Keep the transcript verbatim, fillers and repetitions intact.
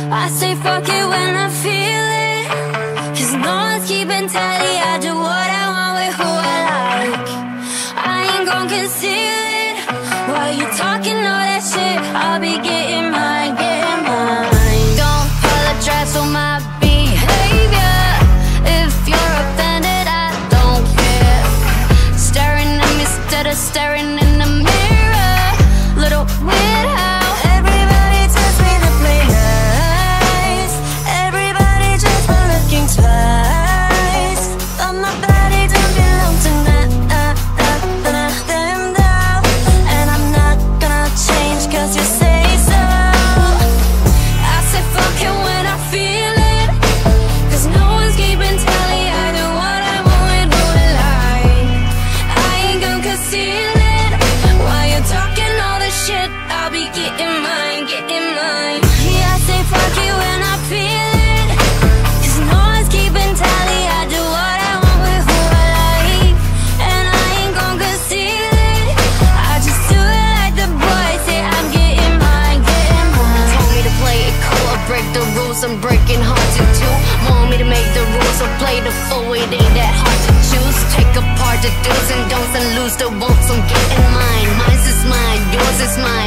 I say fuck it when I feel it, 'cause no one's keeping tally. I do what I want with who I like. I ain't gon' conceal it. While you talking all that shit, I'll be getting mine, getting mine. Don't apologize for my behavior. If you're offended, I don't care. Staring at me instead of staring in the mirror. Little weird how everybody tells me to play nice. Everybody just for looking twice. But my body don't belong to them now. And I'm not gonna change 'cause you say so. I say fuck it when I feel it, 'cause no one's keeping tally. I do what I want with who I like. I ain't gonna conceal it. While you're talking all this shit, I'll be getting mine, getting mine. Yeah, I say fuck it when I feel it, 'cause no one's keeping tally. I do what I want with who I like. And I ain't gonna conceal it. I just do it like the boys say. I'm getting mine, getting mine. Told me to play it cool, I break the rules, I'm breaking hard to do. Want me to make the rules, or play the fool, it ain't that hard to choose. Take apart the do's and don'ts and lose the wants, I'm getting mine. Mine's is mine, yours is mine.